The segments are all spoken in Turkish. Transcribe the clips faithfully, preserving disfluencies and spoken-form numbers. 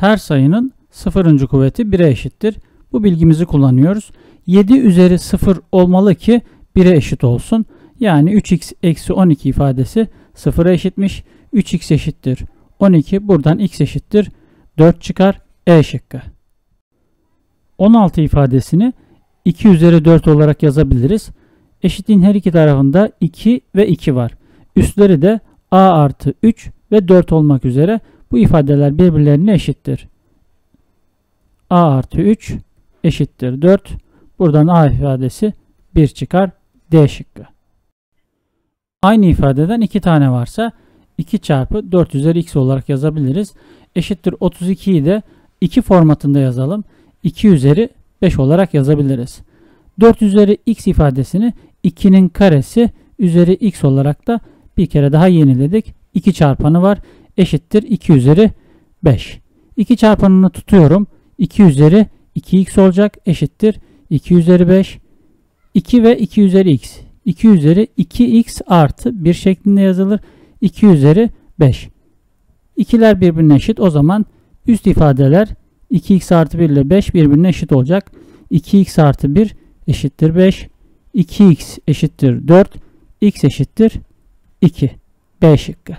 her sayının sıfırıncı kuvveti bire eşittir. Bu bilgimizi kullanıyoruz. yedi üzeri sıfır olmalı ki bire eşit olsun. Yani üç x eksi on iki ifadesi sıfıra eşitmiş. üç x eşittir on iki. Buradan x eşittir dört çıkar. E şıkkı. on altı ifadesini iki üzeri dört olarak yazabiliriz. Eşitliğin her iki tarafında iki ve iki var. Üstleri de a artı üç ve dört olmak üzere bu ifadeler birbirlerine eşittir. A artı üç eşittir dört. Buradan a ifadesi bir çıkar. D şıkkı. Aynı ifadeden iki tane varsa iki çarpı dört üzeri x olarak yazabiliriz. Eşittir otuz ikiyi de iki formatında yazalım. iki üzeri beş olarak yazabiliriz. dört üzeri x ifadesini ikinin karesi üzeri x olarak da bir kere daha yeniledik. iki çarpanı var. Eşittir iki üzeri beş. iki çarpanını tutuyorum. iki üzeri iki x olacak. Eşittir iki üzeri beş. iki ve iki üzeri x. iki üzeri iki x artı bir şeklinde yazılır. iki üzeri beş. ikiler birbirine eşit. O zaman üst ifadeler iki x artı bir ile beş birbirine eşit olacak. iki x artı bir eşittir beş. iki x eşittir dört. X eşittir iki. B şıkkı.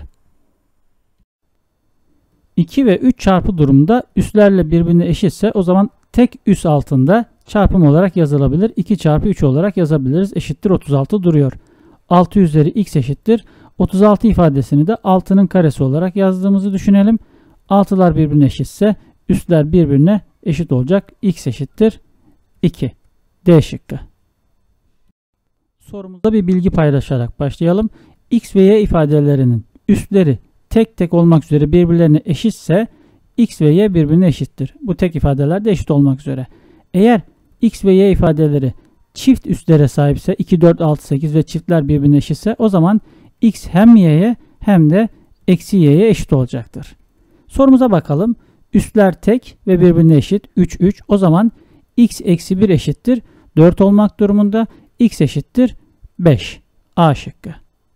iki ve üç çarpı durumda üslerle birbirine eşitse o zaman tek üs altında çarpım olarak yazılabilir. iki çarpı üç olarak yazabiliriz. Eşittir otuz altı duruyor. altı üzeri x eşittir. otuz altı ifadesini de altının karesi olarak yazdığımızı düşünelim. altılar birbirine eşitse üstler birbirine eşit olacak. X eşittir iki. D şıkkı. Sorumuzda bir bilgi paylaşarak başlayalım. X ve y ifadelerinin üstleri tek tek olmak üzere birbirlerine eşitse x ve y birbirine eşittir. Bu tek ifadeler de eşit olmak üzere. Eğer x ve y ifadeleri çift üstlere sahipse iki, dört, altı, sekiz ve çiftler birbirine eşitse o zaman x hem y'ye hem de eksi y'ye eşit olacaktır. Sorumuza bakalım. Üstler tek ve birbirine eşit. üç, üç. O zaman x eksi bir eşittir dört olmak durumunda. X eşittir beş. A şıkkı.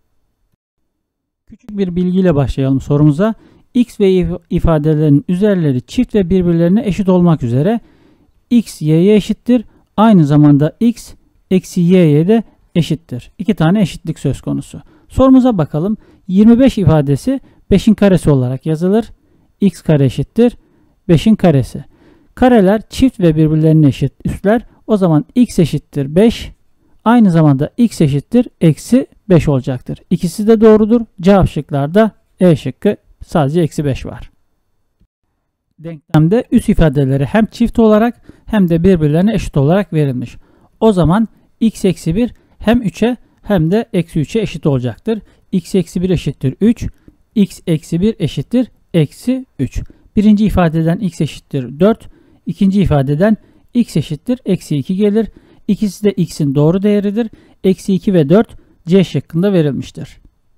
Küçük bir bilgiyle başlayalım sorumuza. X ve y ifadelerinin üzerleri çift ve birbirlerine eşit olmak üzere x y'ye eşittir. Aynı zamanda x eksi y'ye de eşittir. İki tane eşitlik söz konusu. Sorumuza bakalım. yirmi beş ifadesi beşin karesi olarak yazılır. X kare eşittir beşin karesi. Kareler çift ve birbirlerine eşit üstler. O zaman x eşittir beş. Aynı zamanda x eşittir eksi beş olacaktır. İkisi de doğrudur. Cevap şıklarda E şıkkı, sadece eksi beş var. Denklemde üst ifadeleri hem çift olarak hem de birbirlerine eşit olarak verilmiş. O zaman x eksi bir hem üçe hem de eksi üçe eşit olacaktır. X eksi bir eşittir üç. X eksi bir eşittir eksi üç. Birinci ifadeden x eşittir dört. İkinci ifadeden x eşittir eksi iki gelir. İkisi de x'in doğru değeridir. Eksi iki ve dört C şıkkında verilmiştir.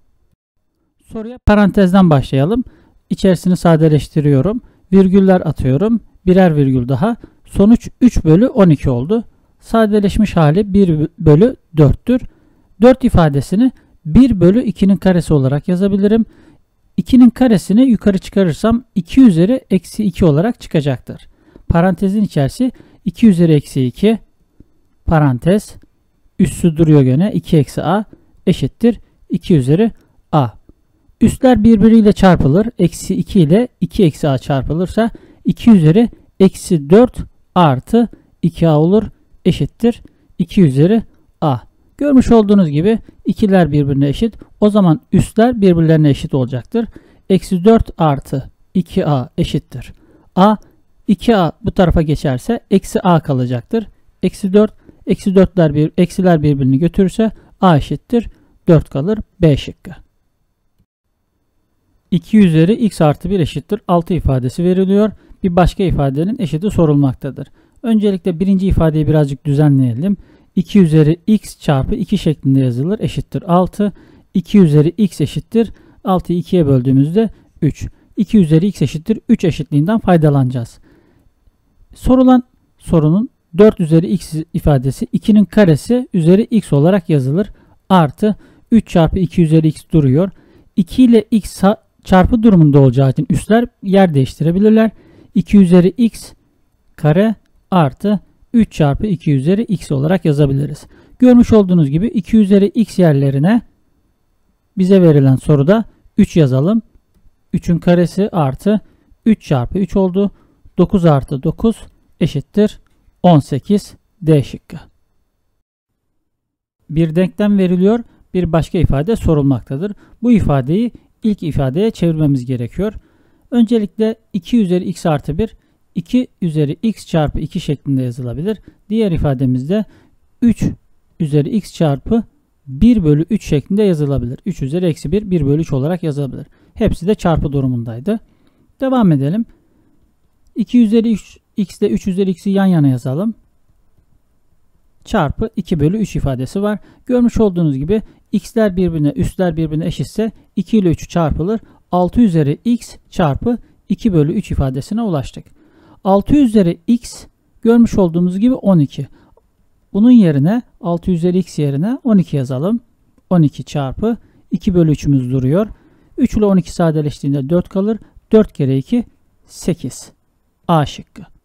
Soruya parantezden başlayalım. İçerisini sadeleştiriyorum. Virgüller atıyorum. Birer virgül daha. Sonuç üç bölü on iki oldu. Sadeleşmiş hali bir bölü dörttür. dört ifadesini bir bölü ikinin karesi olarak yazabilirim. ikinin karesini yukarı çıkarırsam iki üzeri eksi iki olarak çıkacaktır. Parantezin içerisi iki üzeri eksi iki. Parantez. Üssü duruyor gene. iki eksi a eşittir iki üzeri a. Üstler birbiriyle çarpılır. Eksi iki ile iki eksi a çarpılırsa iki üzeri eksi dört artı iki a olur. Eşittir iki üzeri a. Görmüş olduğunuz gibi ikiler birbirine eşit. O zaman üstler birbirlerine eşit olacaktır. Eksi dört artı iki a eşittir a. iki a bu tarafa geçerse eksi a kalacaktır. Eksi dört. Eksi dörtler bir, eksiler birbirini götürürse a eşittir dört kalır. B şıkkı. iki üzeri x artı bir eşittir altı ifadesi veriliyor. Bir başka ifadenin eşiti sorulmaktadır. Öncelikle birinci ifadeyi birazcık düzenleyelim. iki üzeri x çarpı iki şeklinde yazılır. Eşittir altı. iki üzeri x eşittir. altıyı ikiye böldüğümüzde üç. iki üzeri x eşittir üç eşitliğinden faydalanacağız. Sorulan sorunun dört üzeri x ifadesi ikinin karesi üzeri x olarak yazılır. Artı üç çarpı iki üzeri x duruyor. iki ile x çarpı durumunda olacağı için üstler yer değiştirebilirler. iki üzeri x kare artı üç çarpı iki üzeri x olarak yazabiliriz. Görmüş olduğunuz gibi iki üzeri x yerlerine bize verilen soruda üç yazalım. üçün karesi artı üç çarpı üç oldu. dokuz artı dokuz eşittir on sekiz. D şıkkı. Bir denklem veriliyor, bir başka ifade sorulmaktadır. Bu ifadeyi ilk ifadeye çevirmemiz gerekiyor. Öncelikle iki üzeri x artı bir, iki üzeri x çarpı iki şeklinde yazılabilir. Diğer ifademizde üç üzeri x çarpı bir bölü üç şeklinde yazılabilir. üç üzeri eksi bir, bir bölü üç olarak yazılabilir. Hepsi de çarpı durumundaydı. Devam edelim. iki üzeri x ile üç üzeri x'i yan yana yazalım. Çarpı iki bölü üç ifadesi var. Görmüş olduğunuz gibi x'ler birbirine, üstler birbirine eşitse iki ile üç çarpılır. altı üzeri x çarpı iki bölü üç ifadesine ulaştık. altı üzeri x görmüş olduğumuz gibi on iki. Bunun yerine altı üzeri x yerine on iki yazalım. on iki çarpı iki bölü üçümüz duruyor. üç ile on iki sadeleştiğinde dört kalır. dört kere iki sekiz. A şıkkı.